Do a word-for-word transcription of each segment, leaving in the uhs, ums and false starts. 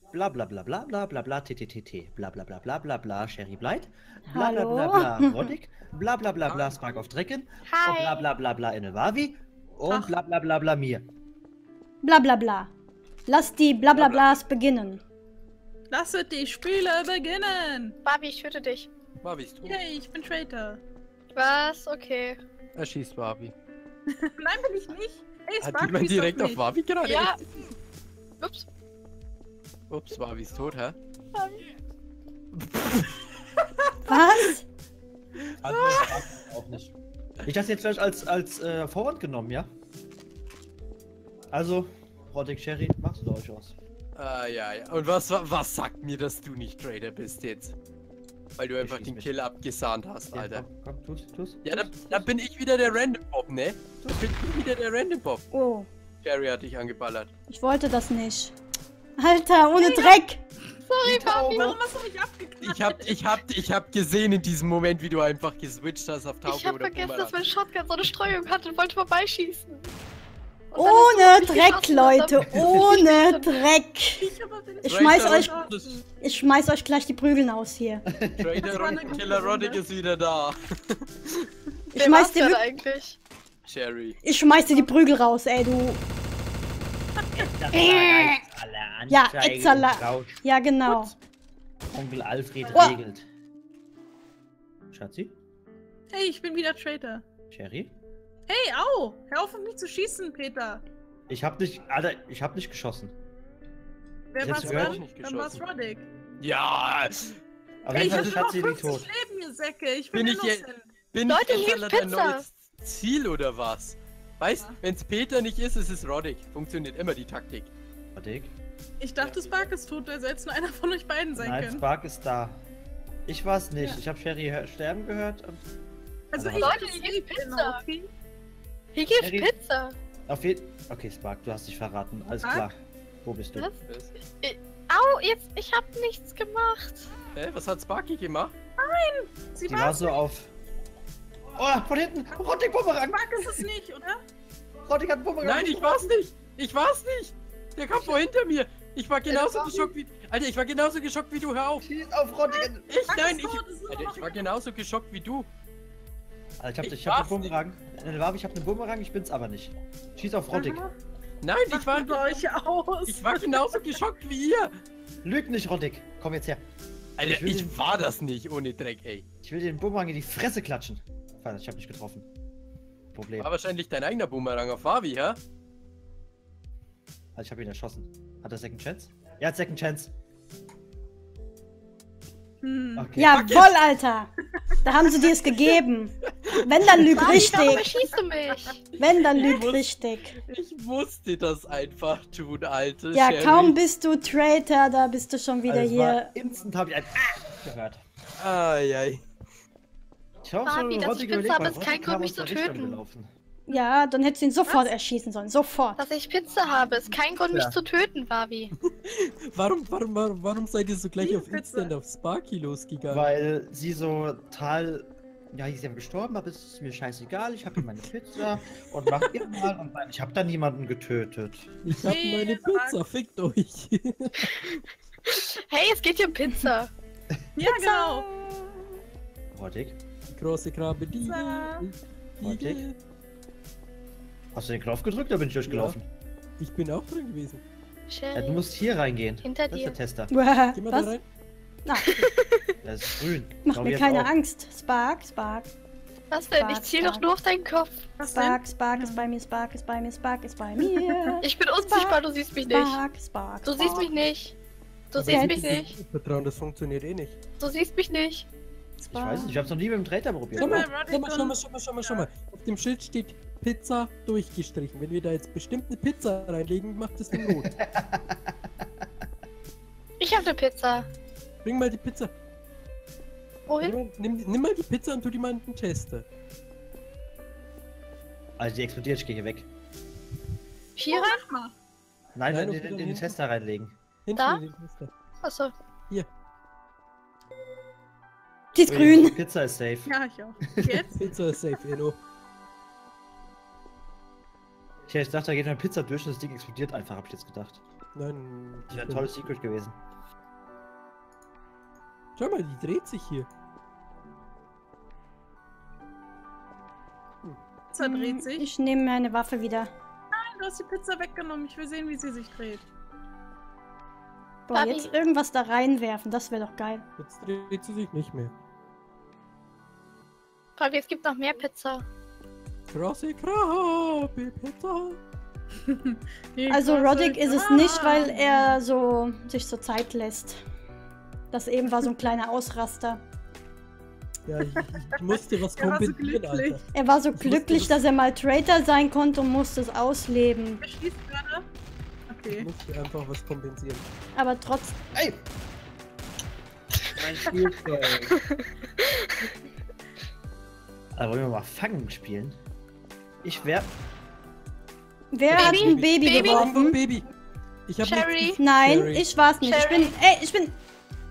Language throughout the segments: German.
Bla bla bla bla bla bla bla t t t t bla bla bla bla bla bla Sherry Blight, bla bla Hallo? bla bla Roddick, bla bla bla bla Spark of Drecken, Hi. bla bla bla bla Enelvavi und Ach. bla bla bla bla mir. Bla bla bla. Lass die bla bla blas beginnen. Lasset die Spiele beginnen! Barbie, ich töte dich. Barbie ist tot. Yay, ich bin Traitor. Was? Okay. Er schießt Barbie. Nein, bin ich nicht. Hey, Hat Spark, jemand schießt direkt auf auf mich. Barbie gerade? Ja. Ups. Ups, Barbie ist tot, hä? Was? Also, auch nicht. Ich das jetzt gleich als, als äh, Vorwand genommen, ja? Also, Roddick, Sherry, machst du euch aus. Ah, ja, ja. Und was, was sagt mir, dass du nicht Trader bist jetzt? Weil du einfach schieß den mich. Kill abgesahnt hast, Ja, Alter. komm, komm, tu's, tu's. Ja, da, tu's, da tu's. bin ich wieder der Random Bob, ne? Da bin ich wieder der Random Bob. Oh, Jerry hat dich angeballert. ich wollte das nicht. Alter, ohne Dreck. Sorry, Barbie. Warum hast du mich abgeknallt? Ich hab, ich hab, ich hab gesehen in diesem Moment, wie du einfach geswitcht hast auf Taube Ich hab oder vergessen, Bumerang. dass mein Shotgun so eine Streuung hat und wollte vorbeischießen. Und dann Ohne hast du mich Dreck, geschossen Leute. und dann- Ohne Dreck. Ich hab auf den Ich schmeiß Trader euch, Roddick ist- ich schmeiß euch gleich die Prügeln aus hier. Trader Das war eine Roddick, gute Killer Roddick Runde. ist wieder da. Ich Wer schmeiß war's dir, denn wirk- eigentlich? Jerry. ich schmeiß dir die Prügel raus, ey, du. Das war reicht, alle Ja, Anzeige Etzala. und Rausch. Ja, genau. Onkel Alfred Oh. regelt. Schatzi? Hey, ich bin wieder Traitor. Sherry? Hey, au! Hör auf, auf mich zu schießen, Peter. Ich hab nicht, Alter, ich hab nicht geschossen. Wer Ich war's hab's gehört. dann? Nicht Dann war's geschossen. Roddick. Ja! Auf Ey, jeden ich Fall hab ist schon noch Schatzi nicht fünfzig tot. Leben, ihr Säcke. Ich bin, Bin ich je- innocent. Bin Leute, ich hier jetzt ist ein Pizza. neues Ziel oder was? Weißt, wenn's Peter nicht ist, ist es Roddick. Funktioniert immer die Taktik. Roddick? Ich dachte, Spark ist tot, weil jetzt nur einer von euch beiden sein Nein, können. Spark ist da. Ich war's nicht. Ja. Ich hab Sherry hör- sterben gehört. Und Also Also ich Leute, hab hier safe gibt's in Pizza. Hockey. Hier gibt's Harry- Pizza. auf jeden Okay, Spark, du hast dich verraten. Alles Spark? klar. Wo bist du? Was? Au, jetzt, ich hab nichts gemacht. Hä, was hat Sparky gemacht? Sie Die war war's so auf. Oh, von hinten! Roddick Bumerang! Spark ist es nicht, oder? Roddick hat Bumerang! Nein, ich war's nicht! Ich war's nicht! Der kam vor hinter mir! Ich war genauso war geschockt wie. Alter, ich war genauso geschockt wie du, hör auf! Schieß auf Roddick! Ich, Spark nein, ist ich. tot, es ist Alter, noch ich war noch- genauso geschockt wie du. Alter, ich hab, Ich ich hab war's einen Bumerang. Äh, ich hab einen Bumerang, ich bin's aber nicht. Schieß auf Roddick. Aha. Nein, ich war. Macht mit euch aus. Ich war genauso geschockt wie ihr! Lüg nicht, Roddick. Komm jetzt her. Alter, Ich will ich den- war das nicht ohne Dreck, ey. Ich will dir den Bumerang in die Fresse klatschen. Verdammt, ich hab nicht getroffen. Problem. War wahrscheinlich dein eigener Boomerang auf Fabi, hä? Also ich hab ihn erschossen. Hat er Second Chance? Er hat Second Chance. Hm. Okay. Jawoll, Alter. Da haben sie dir es gegeben. Wenn, dann lüg Barbie, warum richtig. erschießt du mich? Wenn, dann lüg muss- richtig. Ich musste das einfach tun, Alter. Ja, Sherry. kaum bist du Traitor, da bist du schon wieder Also es hier. war instant hab ich ein Ah gehört. Ai, Ich hab Barbie, so dass Roddick ich Pizza überlegt, habe, weil ist kein Roddick Grund, kam mich aus der zu Richtung töten. gelaufen. Ja, dann hättest du ihn sofort erschießen sollen. Sofort. Dass ich Pizza habe, ist kein Grund, mich Ja. zu töten, Barbie. Warum, warum, warum, warum seid ihr so gleich Liebe auf Pizza. Instant auf Sparky losgegangen? Weil sie so total. Ja, sie ist ja gestorben, aber es ist mir scheißegal. Ich habe hier meine Pizza und mach ihr mal. Und nein, ich habe da niemanden getötet. Ich hab Nee, meine sag- Pizza, fickt euch. Hey, es geht hier um Pizza. Ja, genau. Roddick, Große Krabbe, die. Pizza. Roddick. Hast du den Knopf gedrückt oder bin ich durchgelaufen? Ich bin auch drin gewesen. Ja. Sherry, du musst hier reingehen. Hinter Das ist dir. der Tester. Geh mal da Was? rein. Na, Der ist grün. mach Glaub mir jetzt keine auch. Angst. Spark, Spark. Was denn? Spark, Ich ziel doch Spark. nur auf deinen Kopf. Was denn? Spark, Spark ist bei mir, Spark ist bei mir, Spark ist bei mir. Ich bin unsichtbar, du siehst mich nicht. Spark, Spark. Du siehst mich nicht. Du Aber siehst mit mich diesem nicht. Vertrauen, das funktioniert eh nicht. Du siehst mich nicht. Ich weiß nicht, ich hab's noch nie mit dem Trader probiert. Schau mal, Roddick schau mal, schau und- mal, schau mal, schau mal, schau mal. Auf dem Schild steht Pizza durchgestrichen. Wenn wir da jetzt bestimmt eine Pizza reinlegen, macht das Ding rot. Ich habe eine Pizza. Bring mal die Pizza. Wohin? Bring mal, nimm, nimm mal die Pizza und tu die mal in den Chester. Also die explodiert, ich gehe hier weg. Hier rein? Mach mal. Nein, Nein, in, auf in, in den hinten. Tester reinlegen. Hinten Da? in den Chester. Achso. Hier. Die ist Ui, grün. Die Pizza ist safe. Ja, ich auch. Jetzt? Pizza ist safe, Eno. Ich, ich dachte, da geht eine Pizza durch und das Ding explodiert einfach, hab ich jetzt gedacht. Nein. Das wäre ein tolles Secret gewesen. Schau mal, die dreht sich hier. Pizza dreht sich. Ich nehme mir eine Waffe wieder. Nein, du hast die Pizza weggenommen. Ich will sehen, wie sie sich dreht. Boah, Fabi. jetzt irgendwas da reinwerfen, das wäre doch geil. Jetzt dreht sie sich nicht mehr. Fabi, es gibt noch mehr Pizza. Krasse Krabbe, Pizza. Die Also große Roddick ist es nicht, weil Krabbe. er so sich so Zeit lässt. Das eben war so ein kleiner Ausraster. Ja, ich, ich musste was Er war so kompensieren, glücklich. Alter. Er war so Ich wusste, glücklich, dass- dass er mal Traitor sein konnte und musste es ausleben. Er schießt gerade. Ich Okay. musste einfach was kompensieren. Aber trotzdem. Ey! Mein Spielzeug. Also wollen wir mal Fangen spielen? Ich wär... Wer hat Baby? ein Baby, Baby? Irgendwo geworfen? Baby. Ich hab Sherry? nichts- Nein, Sherry. ich war's nicht. Ich Sherry? bin. Ey, ich bin.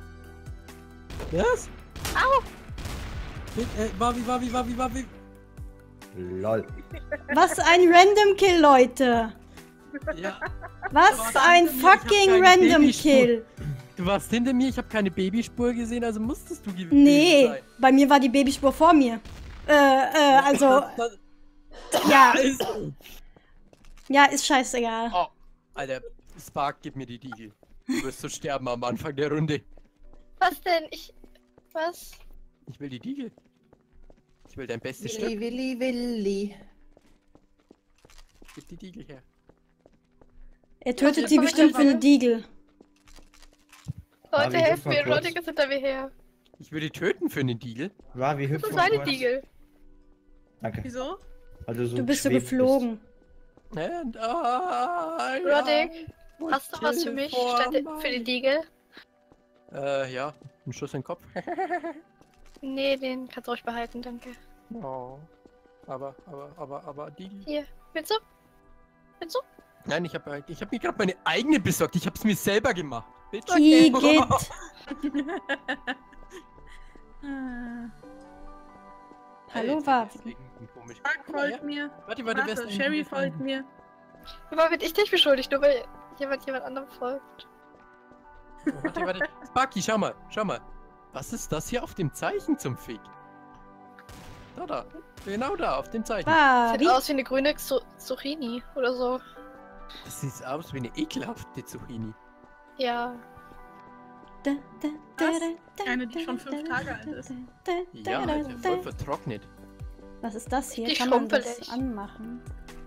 Was? Au! Äh, Wavi, Wavi, Wavi, Wavi. Lol. Was ein Random Kill, Leute. Ja, Was Aber ein hinter mir, ich hab fucking keine Random Babyspur. Kill. du warst hinter mir, ich habe keine Babyspur gesehen, also musstest du gewesen Nee, sein. bei mir war die Babyspur vor mir. Äh, äh, also, Das, das, ja, ist, ja, ist scheißegal. oh, Alter, Spark, gib mir die Diegel. Du wirst so sterben am Anfang der Runde. Was denn? Ich. Was? Ich will die Diegel. Ich will dein bestes Willi, Stück. Willi, Willi. Gib die Diegel her. Er tötet Ja, sie komm, bestimmt ich für eine komme. Diegel. Fabi, Leute, hilf helft mal mir, kurz. Roddick ist hinter mir her. Ich würde töten für einen Diegel. War wie hüpft Das ist eine Diegel. Danke. Wieso? Weil du so Du bist so geschwebt geflogen. And I Roddick, would hast du was für kill mich for statt my- für die Diegel? Äh, ja. Ein Schuss in den Kopf. Nee, den kannst du ruhig behalten, danke. Oh. Aber, aber, aber, aber, Diegel. Hier, willst du? Willst du? Nein, ich habe ich hab mir gerade meine eigene besorgt. Ich habe es mir selber gemacht. Bitch. Igitt. Ah. Hallo, Alter, Wavi. das ist irgendwie komisch. Mark Guck mal her. folgt mir. Warte, warte, wer ist Warte, denn Sherry hier folgt dran? mir. Aber bin ich nicht beschuldigt, nur weil jemand jemand anderem folgt. Oh, warte, warte. Sparky, schau mal, schau mal. Was ist das hier auf dem Zeichen zum Fick? Da, da. Genau da, auf dem Zeichen. Sieht Wavi. aus wie eine grüne Zu- Zucchini oder so. Das sieht aus wie eine ekelhafte Zucchini. Ja. Da, da, da, Was? da, Eine, die da, schon fünf da, Tage alt da, ist. da, Ja, da, Alter, da. voll vertrocknet. Was ist das hier? Die Kann man das schrumpelig. anmachen?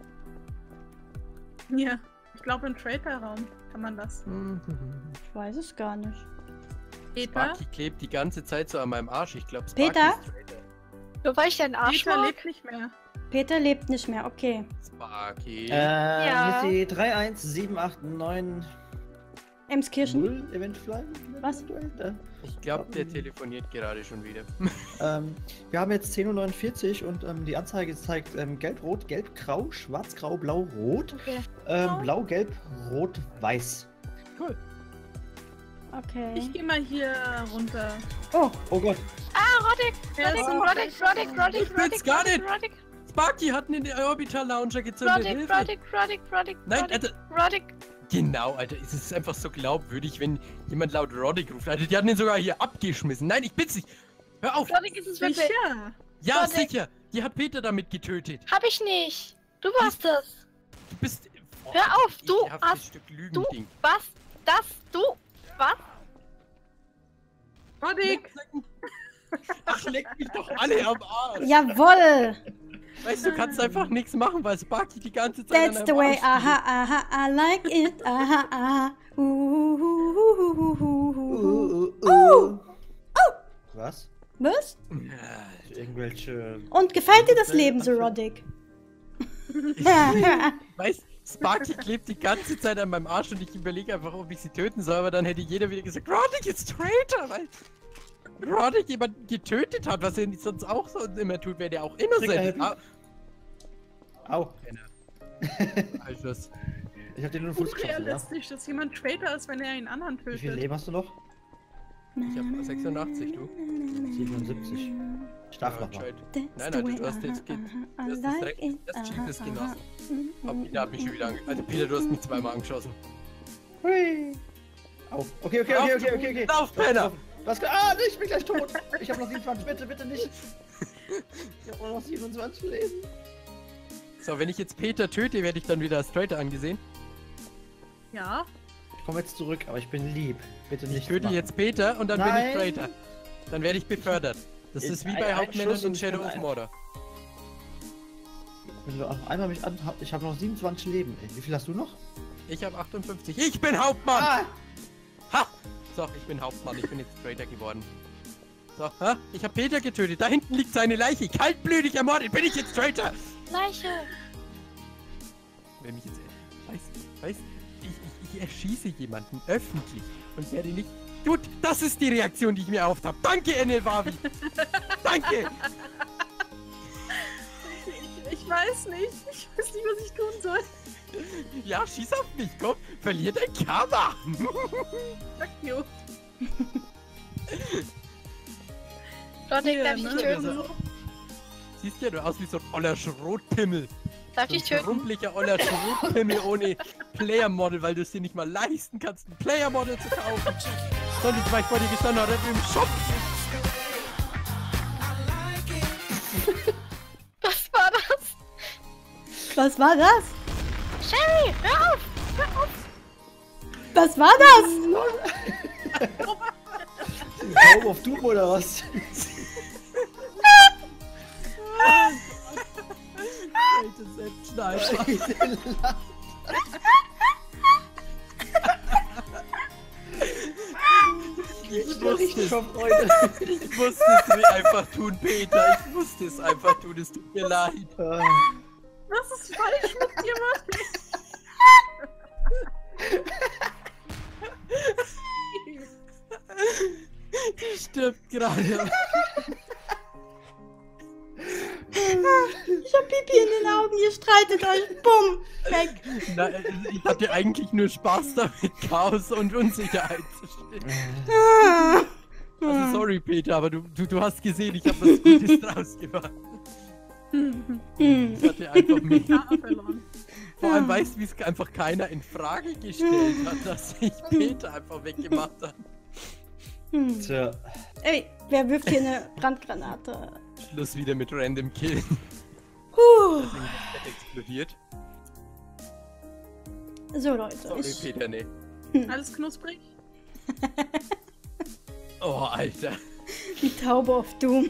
Ja. Ich glaube, im Traitor-Raum kann man das. Ich weiß es gar nicht. Peter? Sparky klebt die ganze Zeit so an meinem Arsch. Ich glaube, Peter? ist Traitor. Nur weil ich deinen Arsch Peter mag? lebt nicht mehr. Peter lebt nicht mehr, okay. Sparky. Äh, Ja. hier ist die drei eins sieben acht neun Emskirchen. null eventuell. Was? eventuell, Ich glaube, der telefoniert gerade schon wieder. da. Ähm, wir haben jetzt zehn Uhr neunundvierzig und ähm, die Anzeige zeigt ähm, gelb, rot, gelb, grau, schwarz, grau, blau, rot, Okay. ähm, blau, gelb, rot, weiß. Cool. Okay. Ich gehe mal hier runter. Oh, Oh Gott. Ah, Roddick! Wer ist Roddick, denn Roddick, Roddick, Roddick, Ich bin's Roddick, gar Roddick, nicht. Roddick, Sparky hat einen Orbital Launcher gezündet. Roddick, Hilfe. Roddick, Roddick, Roddick, Nein, Roddick, Alter. Roddick. Genau, Alter. Es ist einfach so glaubwürdig, wenn jemand laut Roddick ruft. Alter, die hatten ihn sogar hier abgeschmissen. Nein, ich bitte dich. Hör auf. Roddick ist es wirklich. Sicher. Ja, Roddick. sicher. Die hat Peter damit getötet. Hab ich nicht. Du warst das. Du bist... Oh, Hör auf, du ekelhaftes hast- Stück Lügending. Was? Das? Du? Was? Roddick! Ach, leck mich doch alle am Arsch. jawoll. Weißt du, du kannst einfach nichts machen, weil Sparky die ganze Zeit That's an the deinem way. Arsch Aha, aha, I like it. Aha, aha. Uh, uh, uh, uh, uh, uh, uh. Uh, uh, uh. Was? Was? steht. Ja, Irgendwelche. Und gefällt dir das Leben so, Roddick? Weißt, Sparky klebt die ganze Zeit an meinem Arsch und ich überlege einfach, ob ich sie töten soll, aber dann hätte jeder wieder gesagt, Roddick ist Traitor, weil Roddick jemanden getötet hat, was er nicht sonst auch so immer tut, wäre der auch innocent. helfen? Ah, Au. also das, Ich hab dir nur einen Fuß geschossen, ja? Unrealistisch, dass jemand Traitor ist, wenn er einen anderen Wie viel tötet. Leben hast du noch? ich hab sechsundachtzig, du. siebenundsiebzig. Schlaf Ja, noch mal. gescheit. That's Nein, the nein, way. du hast jetzt Aha, geht- aha, du I hast das like direkt it. das Aha, Cheapness aha. genossen. Mhm, Oh, Peter hat mich schon wieder ange... Also Peter, du hast mich zweimal angeschossen. Hui. Auf. Okay, okay, okay, okay, okay, okay. Lauf, Penner! Was? Ah, ich bin gleich tot. Ich habe noch siebenundzwanzig, bitte, bitte nicht. Ich habe noch siebenundzwanzig Leben. So, wenn ich jetzt Peter töte, werde ich dann wieder als Traitor angesehen. Ja. Ich komme jetzt zurück, aber ich bin lieb. Bitte nicht. Ich töte machen. jetzt Peter und dann Nein. bin ich Traitor. Dann werde ich befördert. Das Ein- ist wie ein- bei ein Hauptmännern Schuss in und Shadow ich of bin Mordor. Wenn du auch einmal mich an... Ich habe noch siebenundzwanzig Leben. Ey. Wie viel hast du noch? Ich habe achtundfünfzig. Ich bin Hauptmann! Ah! Ha! So, ich bin Hauptmann. Ich bin jetzt Traitor geworden. So, ha? Ich habe Peter getötet. Da hinten liegt seine Leiche. Kaltblütig ermordet. Bin ich jetzt Traitor? Leiche. Wenn mich jetzt... Weißt weißt ich, ich, ich erschieße jemanden öffentlich und werde nicht... Gut, das ist die Reaktion, die ich mir erhofft habe. Danke, Enel Wavi! Danke! Ich, ich weiß nicht. Ich weiß nicht, was ich tun soll. Ja, schieß auf mich, komm! Verlier dein Karma! Fuck you. Roderick, Ja, darf ich ne? dich töten? Also, siehst ja du aus wie so ein oller Schrotpimmel. Darf So ich ein dich töten? schrumpeliger oller Schrotpimmel ohne Player-Model, weil du es dir nicht mal leisten kannst, ein Player-Model zu kaufen. Sonst war ich vor dir gestanden, oder im Shop. Was war das? Was war das? Sherry, hör auf! Hör auf! Was war das? Home of Doom oder was? Deception einfach. Ich wusste es. Freunde. Ich musste es mir einfach tun, Peter. Ich musste es einfach tun. Es tut mir leid. Was ist falsch mit dir, Mann? Die stirbt gerade. Ich hab Pipi in den Augen, ihr streitet euch. Bumm, weg. Na, ich hatte eigentlich nur Spaß damit, Chaos und Unsicherheit zu stellen. Ah. Also sorry, Peter, aber du, du, du hast gesehen, ich habe was Gutes draus gemacht. Hm. Ich hatte einfach mich. Ja, verloren. Vor allem weißt du, wie es einfach keiner in Frage gestellt hat, dass ich Peter einfach weggemacht habe. Hm. Tja. Ey, wer wirft hier eine Brandgranate? Schluss wieder mit Random Killen. Puh. Das Bett explodiert. So Leute, Sorry, ich, Peter, nee. Alles knusprig? Oh, Alter. die Taube auf Doom.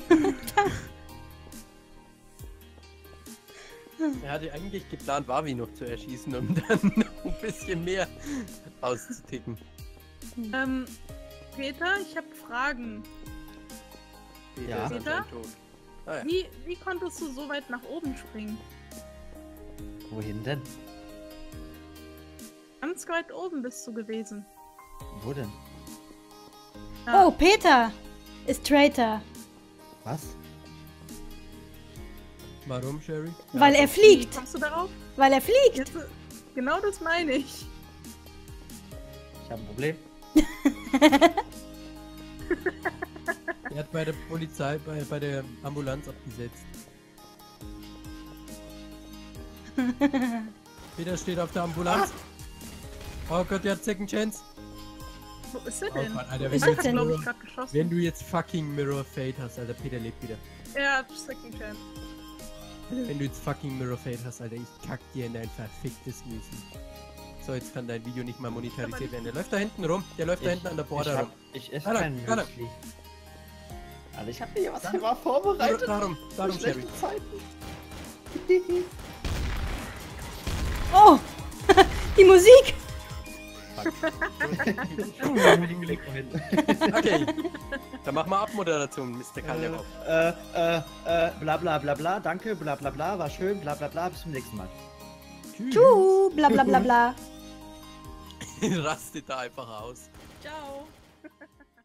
Er hatte eigentlich geplant, Wavi noch zu erschießen, um dann noch ein bisschen mehr auszuticken. Ähm, Peter, ich habe Fragen. Peter Ja. ist Peter? anscheinend tot. Ah, ja. Wie, wie konntest du so weit nach oben springen? Wohin denn? Ganz weit oben bist du gewesen. Wo denn? Ja. Oh, Peter ist Traitor, Was? Warum, Sherry? weil er Wie fliegt. kommst du darauf? Weil er fliegt. Jetzt, äh, genau das meine ich. Ich habe ein Problem. Er hat bei der Polizei, bei, bei der Ambulanz abgesetzt. Peter steht auf der Ambulanz. Oh Gott, der hat Second Chance. Wo ist er Oh denn? Gott, Alter, Ist wenn er du, Ich jetzt denn? glaube ich Mirror, gerade geschossen. wenn du jetzt fucking Mirror Fate hast, Alter, Peter lebt wieder. Er hat Second Chance. Wenn du jetzt fucking Mirror Fate hast, Alter, ich kack dir in dein verficktes Müsli. So, jetzt kann dein Video nicht mal monetarisiert werden. Der läuft da hinten rum, der läuft da hinten an der Border ich, rum. hab, ich esse Warte, keinen warte. Müsli. Also ich habe mir was immer Dar vorbereitet. darum, darum, für Sherry. schlechte Zeiten. Oh, die Musik. Okay, dann machen wir Abmoderation, Mister Kalderov. äh, äh, äh, bla bla bla bla, danke, bla bla bla, war schön, bla bla bla, bis zum nächsten Mal. Tschüss. Tuhu, bla bla bla bla. Rastet da einfach aus. Ciao.